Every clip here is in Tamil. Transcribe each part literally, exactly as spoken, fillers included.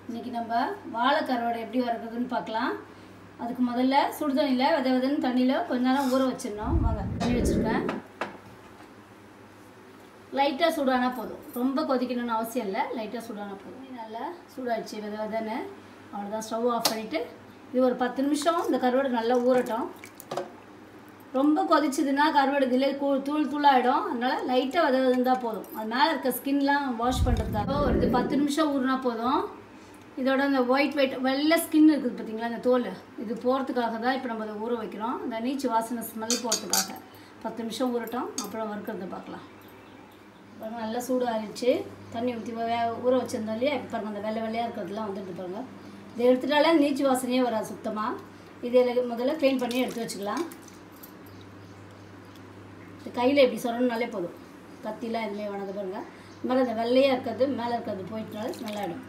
இன்றைக்கி நம்ம வாழை கருவாடு எப்படி வறுக்கிறதுன்னு பார்க்கலாம். அதுக்கு முதல்ல சுடு தண்ணியில் வித விதன்னு தண்ணியில் கொஞ்ச நேரம் ஊற வச்சிடணும். வாங்க தண்ணி வச்சுருக்கேன். லைட்டாக சூடானா போதும், ரொம்ப கொதிக்கணும்னு அவசியம் இல்லை. லைட்டாக சூடானா போதும். நல்லா சூடாகிடுச்சு வித விதன்னு. அவ்வளோதான், ஸ்டவ் ஆஃப் பண்ணிவிட்டு இது ஒரு பத்து நிமிஷம் இந்த கருவாடு நல்லா ஊறட்டும். ரொம்ப கொதிச்சதுன்னா கருவாடு இதில் கூ தூள் தூளாகிடும். அதனால் லைட்டாக வித விதந்தான் போதும். அது மேலே இருக்க ஸ்கின்லாம் வாஷ் பண்ணுறதுக்காக ஒரு இது பத்து நிமிஷம் ஊறினா போதும். இதோட அந்த ஒயிட் ஒயிட் வெள்ளை ஸ்கின் இருக்குது பார்த்தீங்களா, அந்த தோல், இது போகிறதுக்காக தான் இப்போ நம்ம அதை ஊற வைக்கிறோம். அந்த நீச்சு வாசனை ஸ்மெல் போகிறதுக்காக பத்து நிமிஷம் ஊறட்டும். அப்புறம் வறுக்கிறத பார்க்கலாம். பாருங்கள், நல்லா சூடு ஆகிடுச்சு. தண்ணி ஊற்றி வே ஊற வச்சுருந்தோம் இல்லையா, இப்போ பாருங்கள் அந்த வெள்ளை வெள்ளையாக இருக்கிறதுலாம் வந்துட்டு பாருங்கள். இதை எடுத்துட்டாலே நீச்சு வாசனையே வராது சுத்தமாக. இதில் முதல்ல க்ளீன் பண்ணி எடுத்து வச்சுக்கலாம். கையில் எப்படி சொல்லணும்னாலே போதும், கத்திலாம் எதுவுமே வேணாது. பாருங்கள், இந்த மாதிரி அந்த வெள்ளையாக இருக்கிறது மேலே இருக்கிறது போயிட்டாலே நல்லாயிடும்.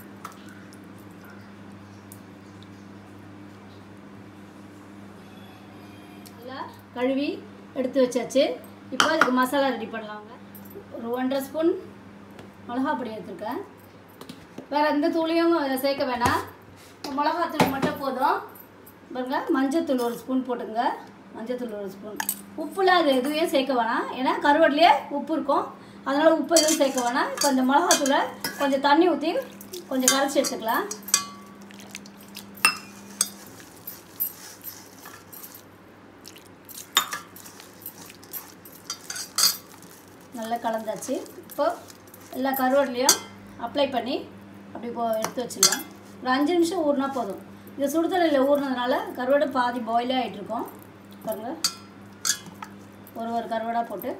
நல்லா கழுவி எடுத்து வச்சாச்சு. இப்போ அதுக்கு மசாலா ரெடி பண்ணலாங்க. ஒரு ஒன்றரை ஸ்பூன் மிளகாப்பொடி எடுத்துருக்கேன். வேறு எந்த தூளையும் சேர்க்க வேணாம், மிளகாத்தூள் மட்டும் போதும். பாருங்கள், மஞ்சத்தூள் ஒரு ஸ்பூன் போட்டுங்க. மஞ்சத்தூள் ஒரு ஸ்பூன். உப்புலாம் அது எதுவும் சேர்க்க வேணாம், ஏன்னா கருவாடுலேயே உப்பு இருக்கும். அதனால் உப்பு எதுவும் சேர்க்க வேணாம். இப்போ இந்த மிளகாத்தூளை கொஞ்சம் தண்ணி ஊற்றி கொஞ்சம் கரைச்சி எடுத்துக்கலாம். நல்லா கலந்தாச்சு. இப்போ எல்லா கருவாடுலேயும் அப்ளை பண்ணி அப்படி போ எடுத்து வச்சிடலாம். ஒரு அஞ்சு நிமிஷம் ஊறினா போதும். இது சுடுதண்ணியில் ஊறினதுனால கருவாடு பாதி பாயிலே ஆகிட்டுருக்கோம். பாருங்கள், ஒரு ஒரு கருவாடாக போட்டு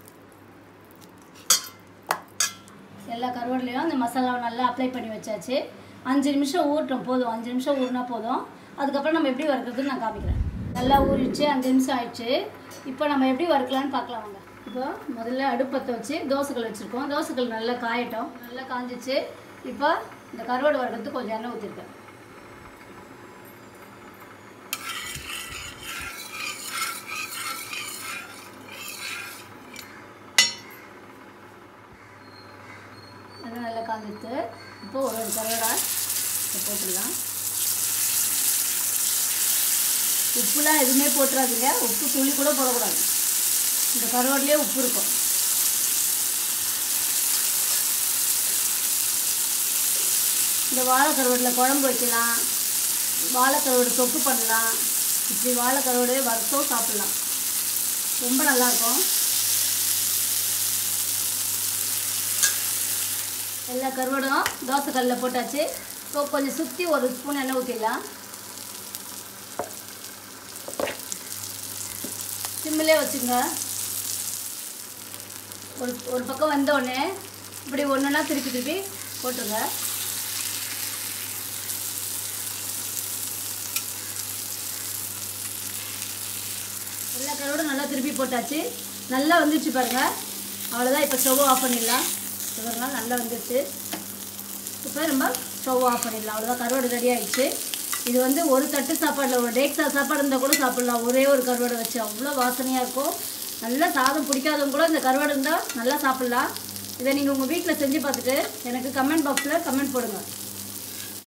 எல்லா கருவாடுலேயும் அந்த மசாலாவை நல்லா அப்ளை பண்ணி வச்சாச்சு. அஞ்சு நிமிஷம் ஊறட்டும் போதும். அஞ்சு நிமிஷம் ஊறினா போதும். அதுக்கப்புறம் நம்ம எப்படி வறுக்கிறதுன்னு நான் காமிக்கிறேன். நல்லா ஊறிடுச்சு, அஞ்சு நிமிஷம் ஆயிடுச்சு. இப்போ நம்ம எப்படி வறுக்கலான்னு பார்க்கலாம் வாங்க. இப்போ முதல்ல அடுப்பத்தை வச்சு தோசைக்கல் வச்சுருக்கோம். தோசைக்கல் நல்லா காயட்டும். நல்லா காஞ்சிச்சு. இப்போ இந்த கருவாடு வறுக்கிறதுக்கு கொஞ்சம் எண்ணெய் ஊற்றிருக்கேன். அது நல்லா காஞ்சிச்சு. இப்போ ஒரு ஒரு கருவாடா போட்டுடலாம். உப்புலாம் எதுவுமே போட்டுறாதீங்க, உப்பு துளி கூட போடக்கூடாது. இந்த கருவாடுலேயே உப்பு இருக்கும். இந்த வாழை கருவாடில் குழம்பு வைக்கலாம், வாழை கருவாடு தொக்கு பண்ணலாம். இப்படி வாழை கருவாடு வறுத்தும் சாப்பிட்லாம், ரொம்ப நல்லாயிருக்கும். எல்லா கருவாடும் தோசை கல்லில் போட்டாச்சு. இப்போ கொஞ்சம் சுற்றி ஒரு ஸ்பூன் எண்ணெய் ஊற்றிடலாம். சிம்மிலே வச்சுங்க. ஒரு ஒரு பக்கம் வந்தோடனே இப்படி ஒன்று ஒன்றா திருப்பி திருப்பி போட்டுருங்க. எல்லா கருவாடும் நல்லா திருப்பி போட்டாச்சு. நல்லா வந்துடுச்சு பாருங்கள். அவ்வளோதான், இப்போ ஸ்டவ் ஆஃப் பண்ணிடலாம். இவருனால நல்லா வந்துடுச்சு. இப்போ நம்ம ஸ்டவ் ஆஃப் பண்ணிடலாம். அவ்வளோதான், கருவாடு ரெடி ஆகிடுச்சு. இது வந்து ஒரு தட்டு சாப்பாடில் ஒரு டேக் சாப்பாடு இருந்தால் கூட சாப்பிட்லாம். ஒரே ஒரு கருவாடை வச்சு அவ்வளோ வாசனையாக இருக்கும். நல்லா சாதம் பிடிக்காதவங்க கூட இந்த கருவாடு இருந்தால் நல்லா சாப்பிட்லாம். இதை நீங்கள் உங்கள் வீட்டில் செஞ்சு பார்த்துட்டு எனக்கு கமெண்ட் பாக்ஸில் கமெண்ட் போடுங்க.